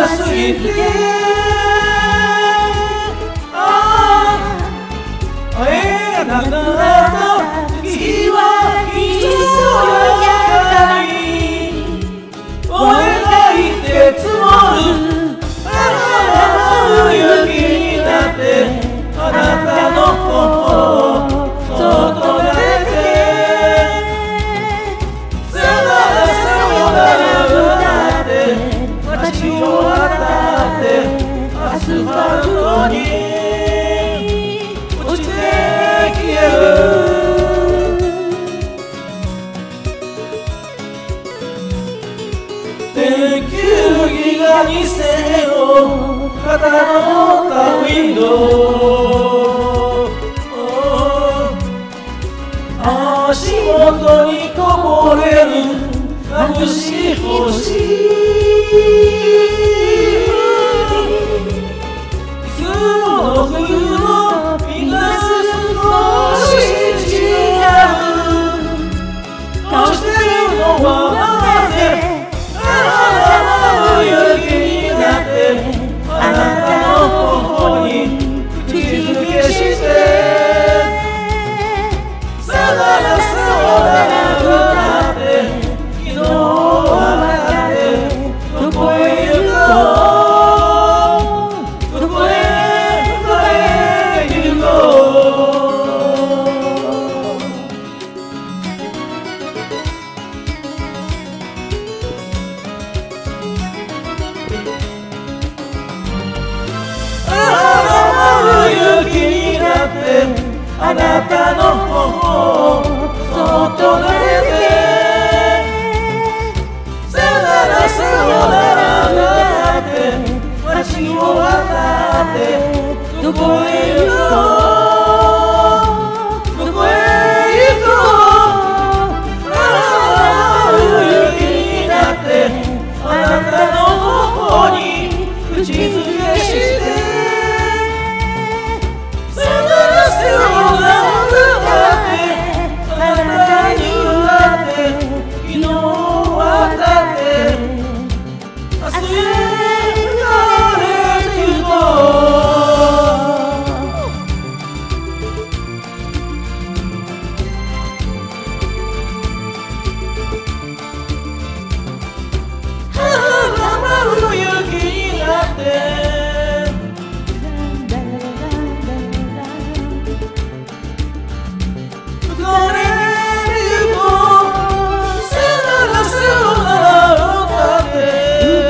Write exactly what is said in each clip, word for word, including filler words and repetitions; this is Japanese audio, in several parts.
すぎてああ会えなかった月はひそやかに描いて積もるあの雪になってあなたの頬をそっと撫でてさらさよなら歌って街を渡ってアスファルトに落ちて消える電球儀が店をかたどったウィンドウ足元にこぼれる眩しい星いつもの冬のみんな少し違う顔してるのはなぜあの雪になってあなたの頬に口づけしてさらさよなら歌って昨日はなってどこへ行こうどこへどこへ行こう雪になってあなたの頬をそっと撫でてさらさよなら歌って街を渡ってどこへ行こうどこへ行こうああ雪になってあなたの頬に口づけして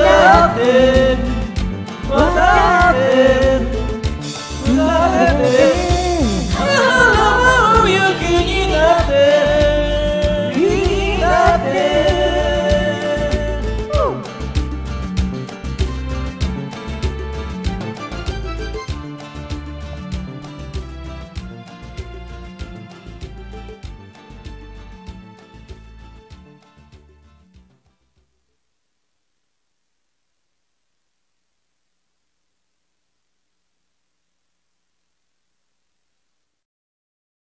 渡って歌って